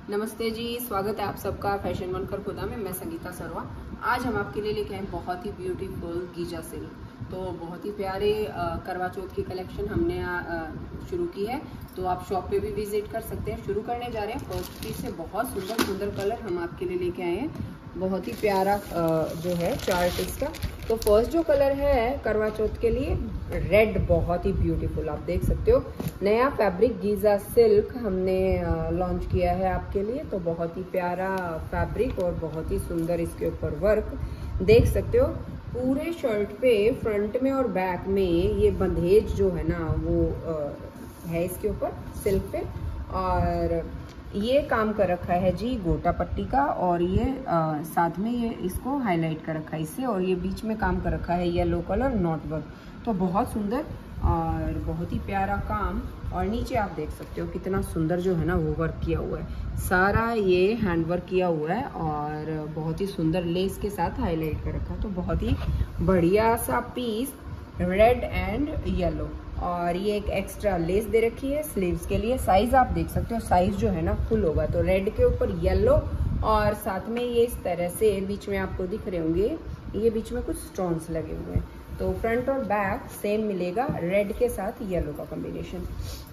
नमस्ते जी, स्वागत है आप सबका फैशन बनकर खुदा में। मैं संगीता सरवा। आज हम आपके लिए लेके आए बहुत ही ब्यूटीफुल गीजा सिल्क। तो बहुत ही प्यारे करवा चौथ की कलेक्शन हमने शुरू की है, तो आप शॉप पे भी विजिट कर सकते हैं। शुरू करने जा रहे हैं फर्स्ट पीस से। बहुत सुंदर सुंदर कलर हम आपके लिए लेके आए हैं। बहुत ही प्यारा जो है चार्ट इसका। तो फर्स्ट जो कलर है करवा चौथ के लिए रेड, बहुत ही ब्यूटीफुल, आप देख सकते हो। नया फैब्रिक गीजा सिल्क हमने लॉन्च किया है आपके लिए। तो बहुत ही प्यारा फैब्रिक और बहुत ही सुंदर इसके ऊपर वर्क देख सकते हो। पूरे शर्ट पे फ्रंट में और बैक में ये बंधेज जो है ना वो है इसके ऊपर सिल्क पे। और ये काम कर रखा है जी गोटा पट्टी का, और ये साथ में ये इसको हाईलाइट कर रखा है इससे, और ये बीच में काम कर रखा है येलो कलर नॉट वर्क। तो बहुत सुंदर और बहुत ही प्यारा काम। और नीचे आप देख सकते हो कितना सुंदर जो है ना वो वर्क किया हुआ है। सारा ये हैंड वर्क किया हुआ है और बहुत ही सुंदर लेस के साथ हाईलाइट कर रखा है। तो बहुत ही बढ़िया सा पीस, रेड एंड येलो। और ये एक एक्स्ट्रा लेस दे रखी है स्लीव्स के लिए। साइज आप देख सकते हो, साइज जो है ना फुल होगा। तो रेड के ऊपर येलो और साथ में ये इस तरह से बीच में आपको दिख रहे होंगे, ये बीच में कुछ स्टोन्स लगे हुए हैं। तो फ्रंट और बैक सेम मिलेगा, रेड के साथ येलो का कॉम्बिनेशन।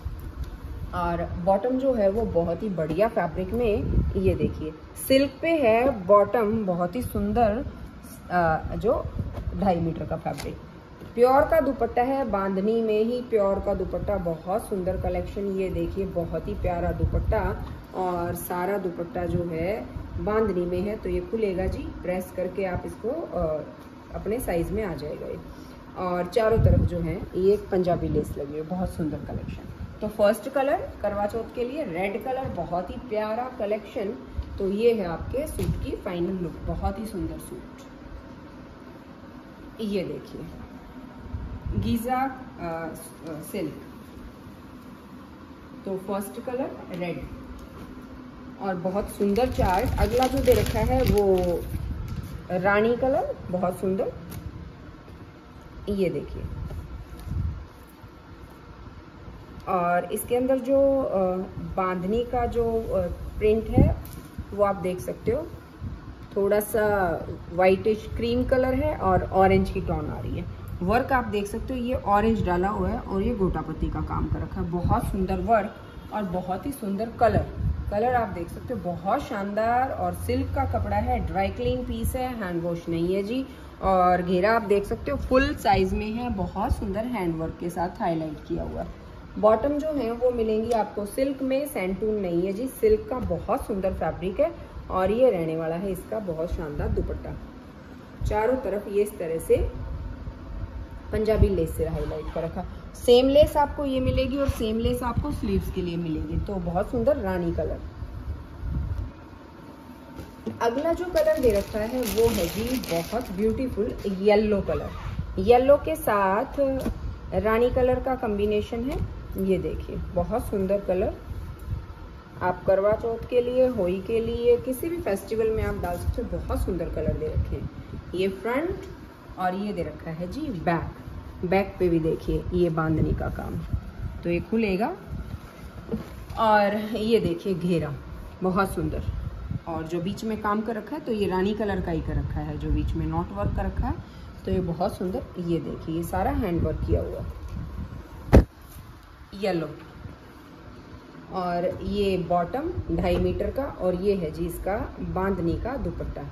और बॉटम जो है वो बहुत ही बढ़िया फैब्रिक में, ये देखिए सिल्क पे है बॉटम, बहुत ही सुंदर जो 2.5 मीटर का फैब्रिक। प्योर का दुपट्टा है, बांधनी में ही प्योर का दुपट्टा। बहुत सुंदर कलेक्शन, ये देखिए बहुत ही प्यारा दुपट्टा। और सारा दुपट्टा जो है बांधनी में है। तो ये खुलेगा जी, प्रेस करके आप इसको अपने साइज में आ जाएगा ये। और चारों तरफ जो है ये एक पंजाबी लेस लगी है। बहुत सुंदर कलेक्शन। तो फर्स्ट कलर करवा चौथ के लिए रेड कलर, बहुत ही प्यारा कलेक्शन। तो ये है आपके सूट की फाइनल लुक। बहुत ही सुंदर सूट, ये देखिए गीजा सिल्क। तो फर्स्ट कलर रेड और बहुत सुंदर चार्ट। अगला जो दे रखा है वो रानी कलर, बहुत सुंदर, ये देखिए। और इसके अंदर जो बांधनी का जो प्रिंट है वो आप देख सकते हो, थोड़ा सा वाइटिश क्रीम कलर है और ऑरेंज की टोन आ रही है। वर्क आप देख सकते हो, ये ऑरेंज डाला हुआ है और ये गोटा पत्ती का काम कर रखा है। बहुत सुंदर वर्क और बहुत ही सुंदर कलर आप देख सकते हो, बहुत शानदार। और सिल्क का कपड़ा है, ड्राई क्लीन पीस है, हैंड वॉश नहीं है जी। और घेरा आप देख सकते हो फुल साइज में है, बहुत सुंदर हैंड वर्क के साथ हाईलाइट किया हुआ है। बॉटम जो है वो मिलेंगी आपको सिल्क में, सैंटून नहीं है जी। सिल्क का बहुत सुंदर फैब्रिक है और ये रहने वाला है इसका बहुत शानदार दुपट्टा। चारों तरफ ये इस तरह से पंजाबी लेस से हाईलाइट कर रखा। सेम लेस आपको ये मिलेगी और सेम लेस आपको स्लीव्स के लिए मिलेगी। तो बहुत सुंदर रानी कलर। अगला जो कलर दे रखा है वो है जी बहुत ब्यूटीफुल येलो कलर। येलो के साथ रानी कलर का कॉम्बिनेशन है, ये देखिए बहुत सुंदर कलर। आप करवा चौथ के लिए, होली के लिए, किसी भी फेस्टिवल में आप डाल सकते हो। बहुत सुंदर कलर दे रखे हैं। ये फ्रंट और ये दे रखा है जी बैक पे भी देखिए ये बांधने का काम। तो ये खुलेगा और ये देखिए घेरा बहुत सुंदर। और जो बीच में काम कर रखा है तो ये रानी कलर का ही कर रखा है, जो बीच में नॉट वर्क कर रखा है। तो ये बहुत सुंदर, ये देखिए ये सारा हैंड वर्क किया हुआ येलो। और ये बॉटम 2.5 मीटर का, और ये है जी इसका बांधनी का दुपट्टा।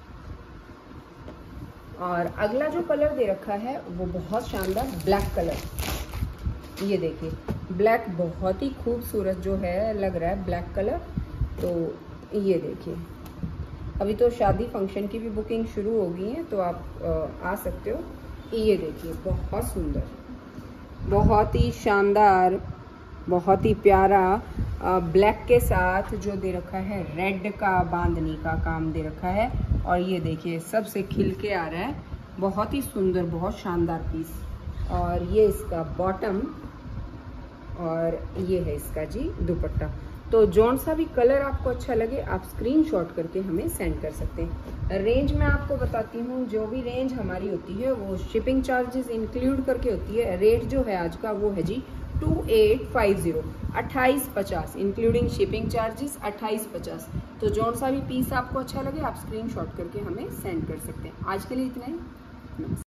और अगला जो कलर दे रखा है वो बहुत शानदार ब्लैक कलर, ये देखिए ब्लैक बहुत ही खूबसूरत जो है लग रहा है ब्लैक कलर। तो ये देखिए अभी तो शादी फंक्शन की भी बुकिंग शुरू हो गई है, तो आप आ सकते हो। ये देखिए बहुत सुंदर, बहुत ही शानदार, बहुत ही प्यारा ब्लैक के साथ जो दे रखा है रेड का बांधनी का काम दे रखा है। और ये देखिए सबसे खिल के आ रहा है, बहुत ही सुंदर, बहुत शानदार पीस। और ये इसका बॉटम और ये है इसका जी दुपट्टा। तो जौन सा भी कलर आपको अच्छा लगे आप स्क्रीनशॉट करके हमें सेंड कर सकते हैं। रेंज मैं आपको बताती हूँ, जो भी रेंज हमारी होती है वो शिपिंग चार्जेस इंक्लूड करके होती है। रेट जो है आज का वो है जी 2850 2850 इंक्लूडिंग शिपिंग चार्जेस 2850। तो जौन सा भी पीस आपको अच्छा लगे आप स्क्रीनशॉट करके हमें सेंड कर सकते हैं। आज के लिए इतना ही। नमस्कार।